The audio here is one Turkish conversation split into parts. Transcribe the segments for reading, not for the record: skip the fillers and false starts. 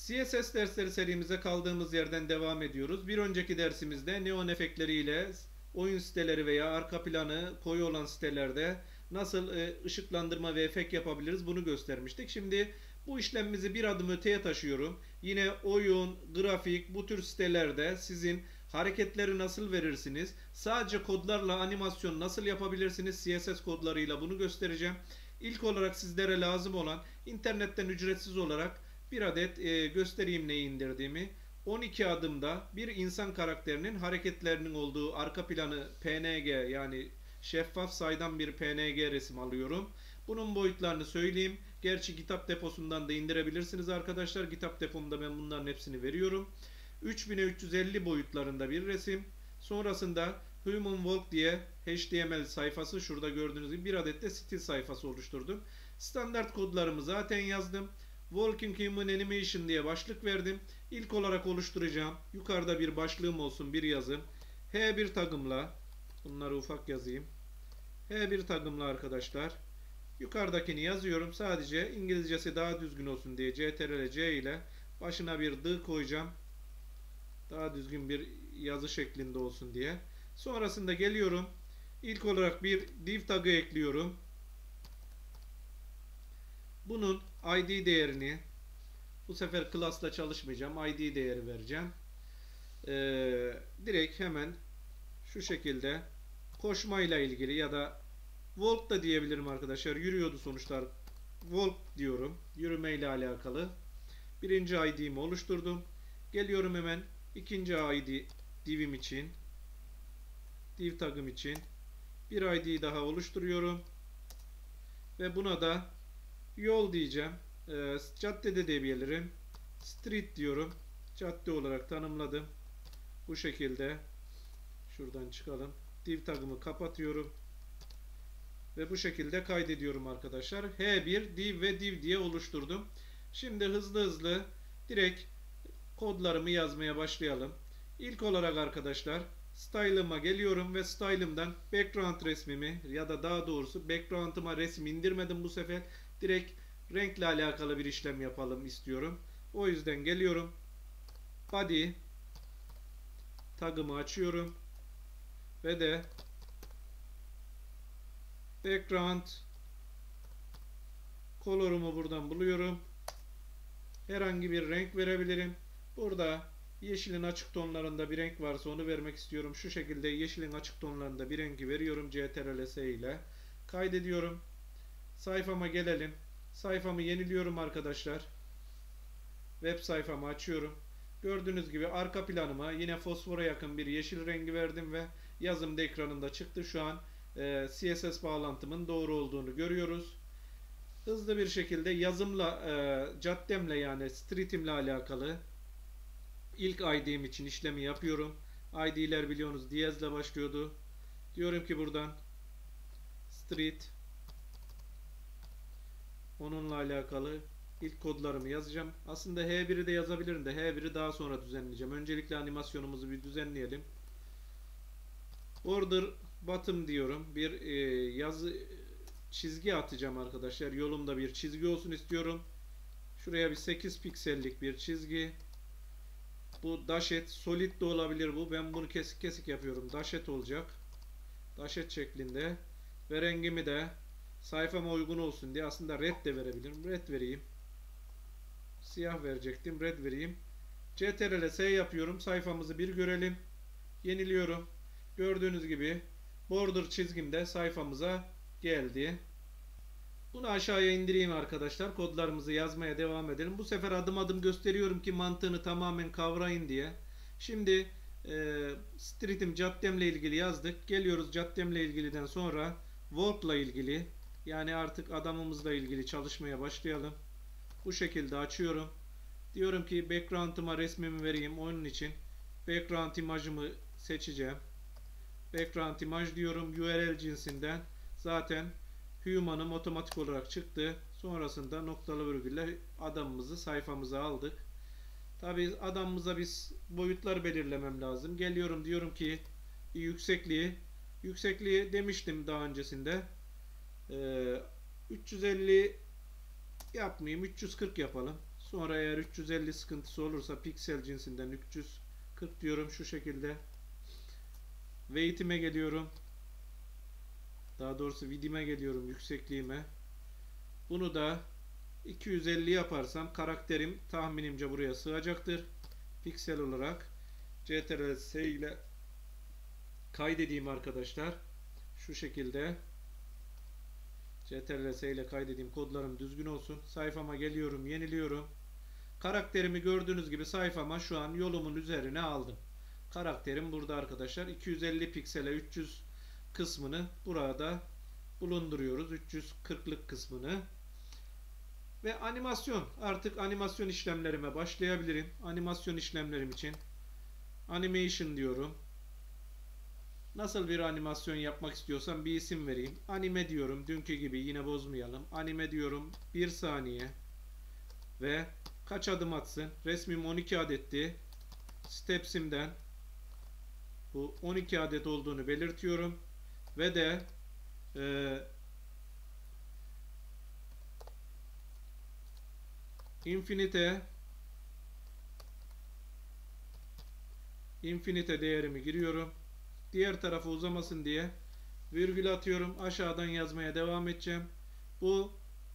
CSS dersleri serimize kaldığımız yerden devam ediyoruz. Bir önceki dersimizde neon efektleriyle oyun siteleri veya arka planı koyu olan sitelerde nasıl ışıklandırma ve efekt yapabiliriz bunu göstermiştik. Şimdi bu işlemimizi bir adım öteye taşıyorum. Yine oyun, grafik bu tür sitelerde sizin hareketleri nasıl verirsiniz? Sadece kodlarla animasyon nasıl yapabilirsiniz? CSS kodlarıyla bunu göstereceğim. İlk olarak sizlere lazım olan internetten ücretsiz olarak bir adet göstereyim neyi indirdiğimi. 12 adımda bir insan karakterinin hareketlerinin olduğu arka planı PNG yani şeffaf saydam bir PNG resim alıyorum. Bunun boyutlarını söyleyeyim. Gerçi GitHub deposundan da indirebilirsiniz arkadaşlar. GitHub depomda ben bunların hepsini veriyorum. 3000'e 350 boyutlarında bir resim. Sonrasında Human Walk diye HTML sayfası şurada gördüğünüz gibi bir adet de stil sayfası oluşturdum. Standart kodlarımı zaten yazdım. Walking Human Animation diye başlık verdim. İlk olarak oluşturacağım. Yukarıda bir başlığım olsun, bir yazım. H1 tagımla, bunları ufak yazayım. H1 tagımla arkadaşlar. Yukarıdakini yazıyorum. Sadece İngilizcesi daha düzgün olsun diye CTRL-C ile başına bir D koyacağım. Daha düzgün bir yazı şeklinde olsun diye. Sonrasında geliyorum. İlk olarak bir div tagı ekliyorum. Bunun ID değerini, bu sefer class'la çalışmayacağım. ID değeri vereceğim. Direkt hemen şu şekilde koşmayla ilgili ya da walk da diyebilirim arkadaşlar. Yürüyordu sonuçta. Walk diyorum. Yürümeyle alakalı. Birinci ID'mi oluşturdum. Geliyorum hemen ikinci ID divim için. Div tagım için. Bir ID daha oluşturuyorum. Ve buna da yol diyeceğim. Caddede diyebilirim. Street diyorum. Cadde olarak tanımladım. Bu şekilde. Şuradan çıkalım. Div tagımı kapatıyorum. Ve bu şekilde kaydediyorum arkadaşlar. H1 div ve div diye oluşturdum. Şimdi hızlı direkt kodlarımı yazmaya başlayalım. İlk olarak arkadaşlar style'ıma geliyorum ve style'ımdan background resmimi ya da daha doğrusu background'ıma resim indirmedim bu sefer. Direkt renkle alakalı bir işlem yapalım istiyorum. O yüzden geliyorum. Body tagımı açıyorum. Ve de background color'umu buradan buluyorum. Herhangi bir renk verebilirim. Burada yeşilin açık tonlarında bir renk varsa onu vermek istiyorum. Şu şekilde yeşilin açık tonlarında bir rengi veriyorum. CTRL-S ile kaydediyorum. Sayfama gelelim. Sayfamı yeniliyorum arkadaşlar. Web sayfamı açıyorum. Gördüğünüz gibi arka planıma yine fosfora yakın bir yeşil rengi verdim ve yazım da ekranında çıktı. Şu an CSS bağlantımın doğru olduğunu görüyoruz. Hızlı bir şekilde yazımla, caddemle yani streetimle alakalı ilk ID'm için işlemi yapıyorum. ID'ler biliyorsunuz diyezle başlıyordu. Diyorum ki buradan street, onunla alakalı ilk kodlarımı yazacağım. Aslında H1'i de yazabilirim de H1'i daha sonra düzenleyeceğim. Öncelikle animasyonumuzu bir düzenleyelim. Border bottom diyorum. Bir yazı çizgi atacağım arkadaşlar. Yolumda bir çizgi olsun istiyorum. Şuraya bir 8 piksellik bir çizgi. Bu dashet solid de olabilir bu. Ben bunu kesik kesik yapıyorum. Dashet olacak. Dashet şeklinde. Ve rengimi de sayfama uygun olsun diye aslında red de verebilirim. Red vereyim. Siyah verecektim. Red vereyim. CTRL-S yapıyorum. Sayfamızı bir görelim. Yeniliyorum. Gördüğünüz gibi border çizgim de sayfamıza geldi. Bunu aşağıya indireyim arkadaşlar. Kodlarımızı yazmaya devam edelim. Bu sefer adım adım gösteriyorum ki mantığını tamamen kavrayın diye. Şimdi street'im caddemle ilgili yazdık. Geliyoruz caddemle ilgiliden sonra walk'la ilgili yani artık adamımızla ilgili çalışmaya başlayalım. Bu şekilde açıyorum. Diyorum ki background'ıma resmimi vereyim. Onun için background imajımı seçeceğim. Background imaj diyorum. URL cinsinden zaten Human'ım otomatik olarak çıktı. Sonrasında noktalı virgülle adamımızı sayfamıza aldık. Tabi adamımıza biz boyutlar belirlemem lazım. Geliyorum diyorum ki yüksekliği demiştim daha öncesinde. 350 yapmayayım, 340 yapalım. Sonra eğer 350 sıkıntısı olursa piksel cinsinden 340 diyorum şu şekilde. Weight'ime geliyorum. Daha doğrusu width'ime geliyorum, yüksekliğime. Bunu da 250 yaparsam karakterim tahminimce buraya sığacaktır. Piksel olarak CTRL-S ile kaydedeyim arkadaşlar. Şu şekilde CTRL-S ile kaydedeyim, kodlarım düzgün olsun. Sayfama geliyorum, yeniliyorum. Karakterimi gördüğünüz gibi sayfama şu an yolumun üzerine aldım. Karakterim burada arkadaşlar. 250 piksele 300 kısmını burada bulunduruyoruz. 340'lık kısmını. Ve animasyon. Artık animasyon işlemlerime başlayabilirim. Animasyon işlemlerim için animation diyorum. Nasıl bir animasyon yapmak istiyorsam bir isim vereyim. Anime diyorum. Dünkü gibi yine bozmayalım. Anime diyorum. 1 saniye. Ve kaç adım atsın? Resmim 12 adetti. Steps'imden bu 12 adet olduğunu belirtiyorum. Ve de infinite değerimi giriyorum. Diğer tarafa uzamasın diye virgül atıyorum. Aşağıdan yazmaya devam edeceğim. Bu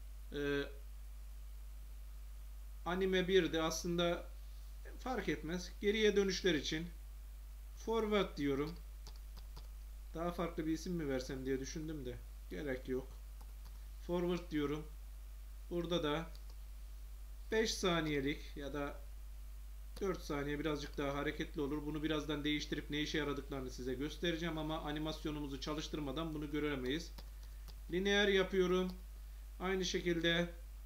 anime 1'di. Aslında fark etmez. Geriye dönüşler için forward diyorum. Daha farklı bir isim mi versem diye düşündüm de gerek yok. Forward diyorum. Burada da 5 saniyelik ya da 4 saniye birazcık daha hareketli olur. Bunu birazdan değiştirip ne işe yaradıklarını size göstereceğim ama animasyonumuzu çalıştırmadan bunu göremeyiz. Lineer yapıyorum. Aynı şekilde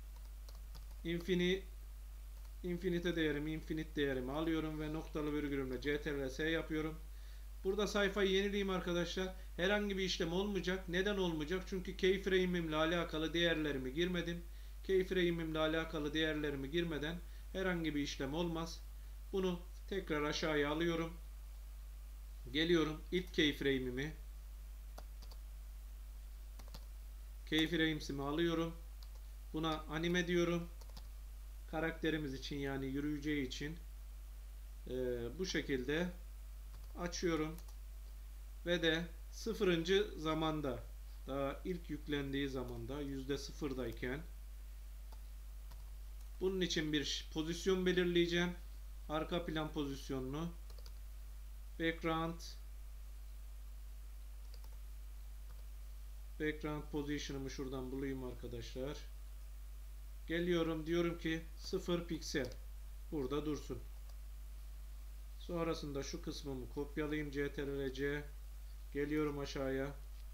infinite değerimi alıyorum ve noktalı virgülümle CTRL-S yapıyorum. Burada sayfayı yenileyim arkadaşlar. Herhangi bir işlem olmayacak. Neden olmayacak? Çünkü keyframe'imle alakalı değerlerimi girmedim. Keyframe'imle alakalı değerlerimi girmeden herhangi bir işlem olmaz. Bunu tekrar aşağıya alıyorum. Geliyorum ilk keyframes'imi alıyorum. Buna anime diyorum. Karakterimiz için yani yürüyeceği için bu şekilde açıyorum. Ve de 0. zamanda, daha ilk yüklendiği zamanda %0'dayken bunun için bir pozisyon belirleyeceğim. Arka plan pozisyonunu background position'ımı şuradan bulayım arkadaşlar. Geliyorum, diyorum ki 0 piksel burada dursun. Sonrasında şu kısmımı kopyalayayım, CTRL-C, geliyorum aşağıya.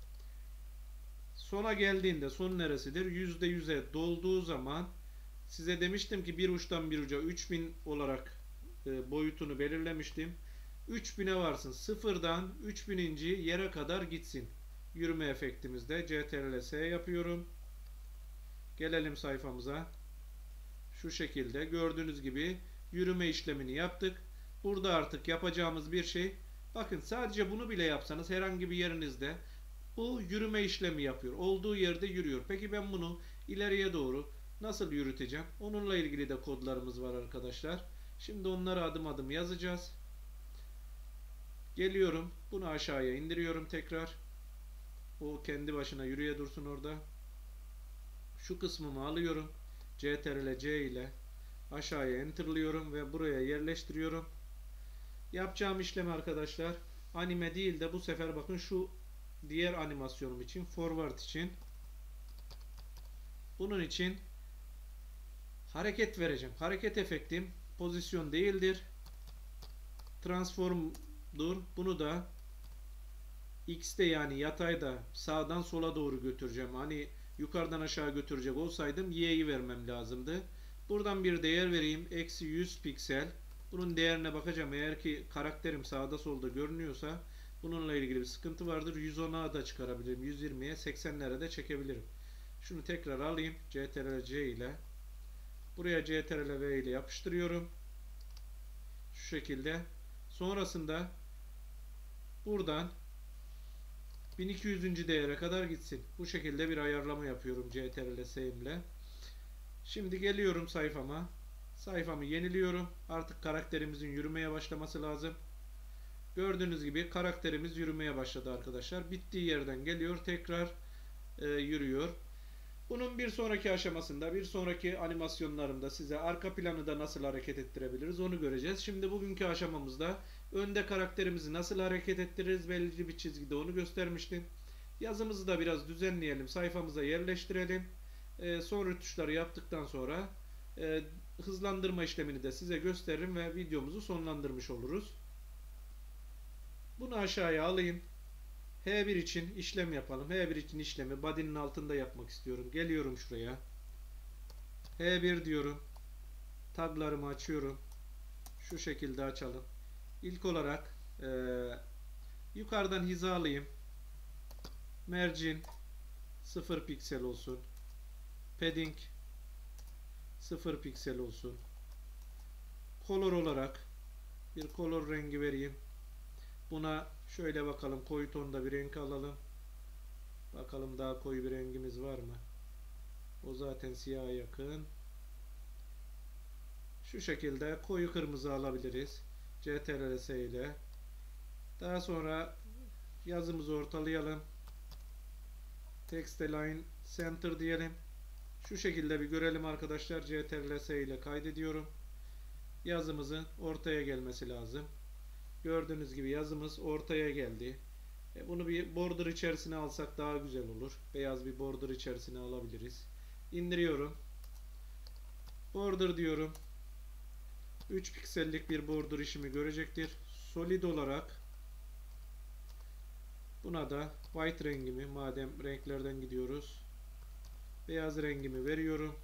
Sona geldiğinde, son neresidir? %100'e dolduğu zaman size demiştim ki bir uçtan bir uca 3000 olarak boyutunu belirlemiştim. 3000'e varsın. Sıfırdan 3000. yere kadar gitsin. Yürüme efektimizde CTRL-S yapıyorum. Gelelim sayfamıza. Şu şekilde gördüğünüz gibi yürüme işlemini yaptık. Burada artık yapacağımız bir şey, bakın sadece bunu bile yapsanız herhangi bir yerinizde bu yürüme işlemi yapıyor. Olduğu yerde yürüyor. Peki ben bunu ileriye doğru nasıl yürüteceğim? Onunla ilgili de kodlarımız var arkadaşlar. Şimdi onları adım adım yazacağız. Geliyorum. Bunu aşağıya indiriyorum tekrar. O kendi başına yürüye dursun orada. Şu kısmımı alıyorum. CTRL-C ile aşağıya enterlıyorum ve buraya yerleştiriyorum. Yapacağım işlem arkadaşlar anime değil de bu sefer bakın şu diğer animasyonum için, forward için, bunun için hareket vereceğim. Hareket efektim pozisyon değildir. Transform'dur. Bunu da X'te yani yatayda sağdan sola doğru götüreceğim. Hani yukarıdan aşağı götürecek olsaydım Y'yi vermem lazımdı. Buradan bir değer vereyim. Eksi 100 piksel. Bunun değerine bakacağım. Eğer ki karakterim sağda solda görünüyorsa bununla ilgili bir sıkıntı vardır. 110'a da çıkarabilirim. 120'ye, 80'lere de çekebilirim. Şunu tekrar alayım. CTRL-C ile. Buraya CTRL-V ile yapıştırıyorum. Şu şekilde. Sonrasında buradan 1200. değere kadar gitsin. Bu şekilde bir ayarlama yapıyorum CTRL-S ile. Şimdi geliyorum sayfama. Sayfamı yeniliyorum. Artık karakterimizin yürümeye başlaması lazım. Gördüğünüz gibi karakterimiz yürümeye başladı arkadaşlar. Bittiği yerden geliyor, tekrar yürüyor. Bunun bir sonraki aşamasında, bir sonraki animasyonlarımda size arka planı da nasıl hareket ettirebiliriz onu göreceğiz. Şimdi bugünkü aşamamızda önde karakterimizi nasıl hareket ettiririz, belirli bir çizgide onu göstermiştim. Yazımızı da biraz düzenleyelim, sayfamıza yerleştirelim. Son rötuşları yaptıktan sonra hızlandırma işlemini de size gösteririm ve videomuzu sonlandırmış oluruz. Bunu aşağıya alayım. H1 için işlem yapalım. H1 için işlemi body'nin altında yapmak istiyorum. Geliyorum şuraya. H1 diyorum. Taglarımı açıyorum. Şu şekilde açalım. İlk olarak yukarıdan hizalayayım. Margin 0 piksel olsun. Padding 0 piksel olsun. Color olarak bir color rengi vereyim. Buna şöyle bakalım, koyu tonda bir renk alalım. Bakalım daha koyu bir rengimiz var mı? O zaten siyaha yakın. Şu şekilde koyu kırmızı alabiliriz. CTRL-S ile. Daha sonra yazımızı ortalayalım. Text Align Center diyelim. Şu şekilde bir görelim arkadaşlar. CTRL-S ile kaydediyorum. Yazımızın ortaya gelmesi lazım. Gördüğünüz gibi yazımız ortaya geldi. Bunu bir border içerisine alsak daha güzel olur. Beyaz bir border içerisine alabiliriz. İndiriyorum. Border diyorum. 3 piksellik bir border işimi görecektir. Solid olarak buna da white rengimi, madem renklerden gidiyoruz, beyaz rengimi veriyorum.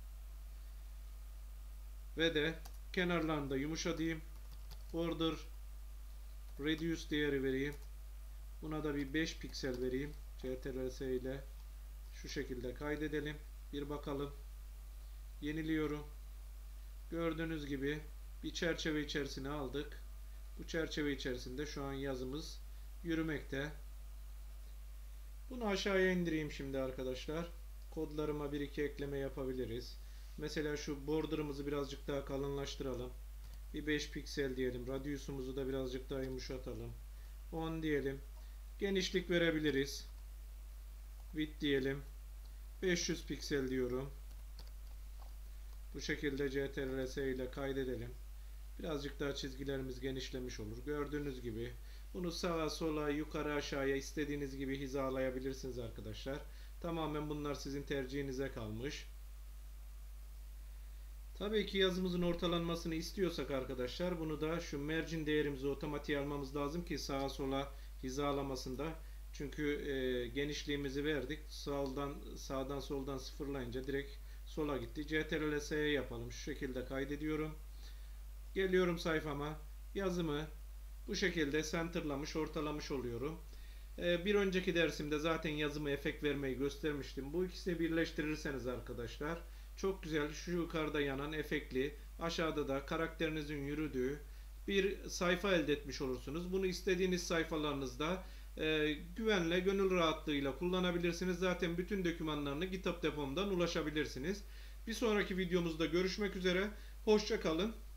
Ve de kenarlarında yumuşatayım. Border Reduce değeri vereyim. Buna da bir 5 piksel vereyim. CTRL-S ile şu şekilde kaydedelim. Bir bakalım. Yeniliyorum. Gördüğünüz gibi bir çerçeve içerisine aldık. Bu çerçeve içerisinde şu an yazımız yürümekte. Bunu aşağıya indireyim şimdi arkadaşlar. Kodlarıma bir iki ekleme yapabiliriz. Mesela şu border'ımızı birazcık daha kalınlaştıralım. Bir 5 piksel diyelim. Radius'umuzu da birazcık daha yumuşatalım. 10 diyelim. Genişlik verebiliriz. Width diyelim. 500 piksel diyorum. Bu şekilde CTRL-S ile kaydedelim. Birazcık daha çizgilerimiz genişlemiş olur. Gördüğünüz gibi bunu sağa sola yukarı aşağıya istediğiniz gibi hizalayabilirsiniz arkadaşlar. Tamamen bunlar sizin tercihinize kalmış. Tabii ki yazımızın ortalanmasını istiyorsak arkadaşlar bunu da şu margin değerimizi otomatiğe almamız lazım ki sağa sola hizalamasında. Çünkü genişliğimizi verdik. Sağdan soldan sıfırlayınca direkt sola gitti. CTRL-S'ye yapalım. Şu şekilde kaydediyorum. Geliyorum sayfama. Yazımı bu şekilde centerlamış, ortalamış oluyorum. Bir önceki dersimde zaten yazıma efekt vermeyi göstermiştim. Bu ikisini birleştirirseniz arkadaşlar çok güzel, şu yukarıda yanan efektli, aşağıda da karakterinizin yürüdüğü bir sayfa elde etmiş olursunuz. Bunu istediğiniz sayfalarınızda güvenle, gönül rahatlığıyla kullanabilirsiniz. Zaten bütün dokümanlarını GitHub depomdan ulaşabilirsiniz. Bir sonraki videomuzda görüşmek üzere. Hoşça kalın.